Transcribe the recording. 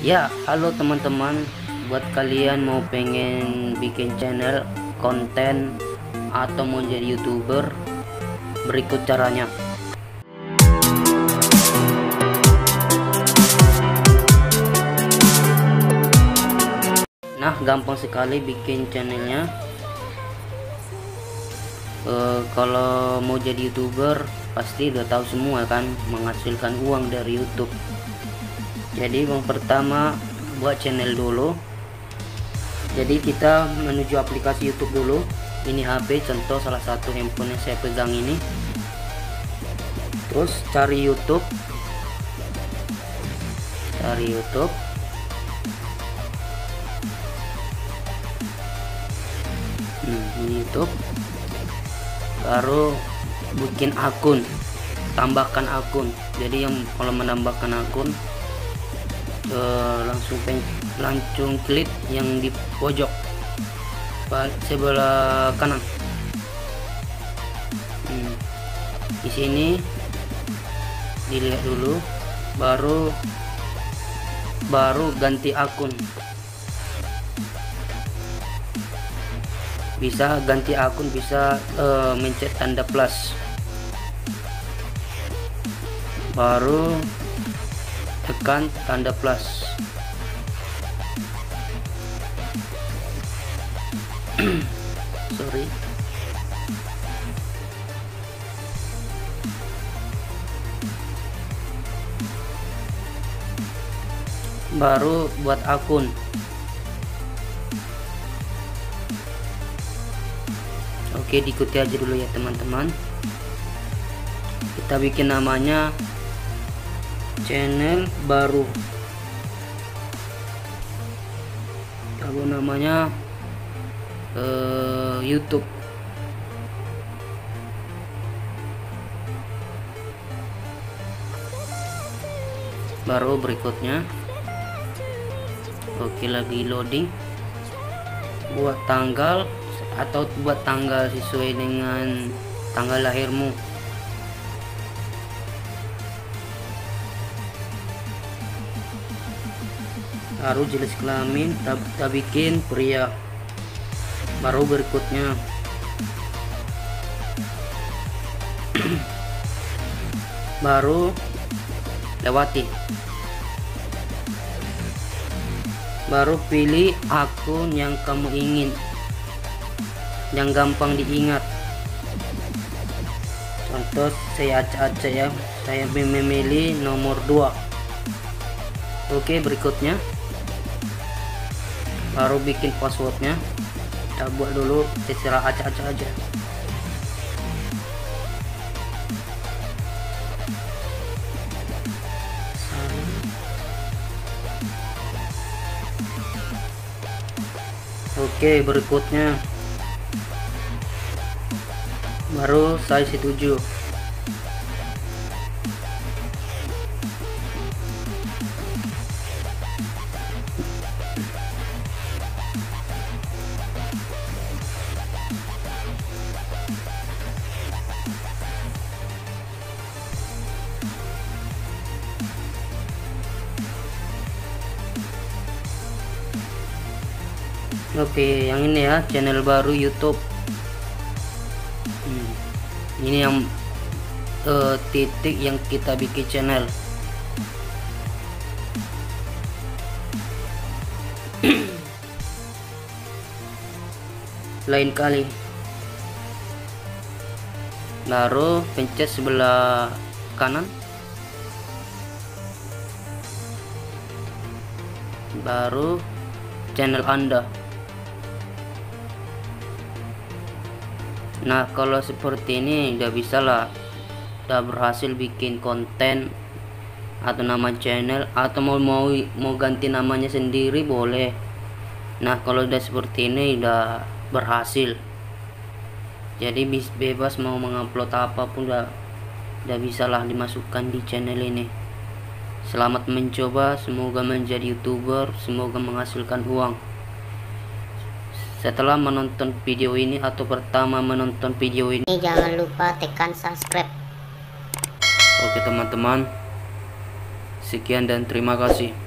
Ya, halo teman-teman. Buat kalian mau pengen bikin channel konten atau mau jadi YouTuber, berikut caranya. Nah, gampang sekali bikin channelnya. Kalau mau jadi YouTuber pasti udah tahu semua kan, menghasilkan uang dari YouTube. Jadi yang pertama buat channel dulu. Jadi kita menuju aplikasi YouTube dulu. Ini HP, contoh salah satu handphone yang saya pegang ini. Terus cari YouTube. Cari YouTube. Ini YouTube. Baru bikin akun, tambahkan akun. Jadi yang kalau menambahkan akun langsung klik yang di pojok sebelah kanan. Di sini dilihat dulu, baru ganti akun. Bisa ganti akun, bisa mencet tanda plus, baru tekan tanda plus. Sorry. Baru buat akun. Oke, diikuti aja dulu ya teman-teman. Kita bikin namanya channel baru. Kalau namanya YouTube. Baru berikutnya, oke, lagi loading. Buat tanggal atau buat tanggal sesuai dengan tanggal lahirmu. Baru jenis kelamin kita bikin pria. Baru berikutnya baru lewati. Baru pilih akun yang kamu ingin, yang gampang diingat. Contoh saya acak-acak ya, saya memilih nomor 2. Oke, berikutnya baru bikin passwordnya. Kita buat dulu, terserah acak-acak aja. Oke, berikutnya baru saya setuju. Oke, yang ini ya, channel baru YouTube. Ini yang titik yang kita bikin channel. Lain kali. Baru pencet sebelah kanan. Baru channel Anda. Nah, kalau seperti ini udah bisa lah, udah berhasil bikin konten atau nama channel, atau mau ganti namanya sendiri boleh. Nah, kalau udah seperti ini udah berhasil. Jadi bebas mau mengupload apapun udah bisa lah dimasukkan di channel ini. Selamat mencoba, semoga menjadi YouTuber, semoga menghasilkan uang. Setelah menonton video ini atau pertama menonton video ini, jangan lupa tekan subscribe. Oke teman-teman, sekian dan terima kasih.